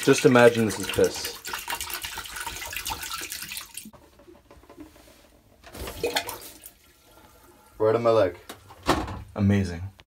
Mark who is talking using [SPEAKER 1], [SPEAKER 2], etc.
[SPEAKER 1] Just imagine this is piss. Right on my leg. Amazing.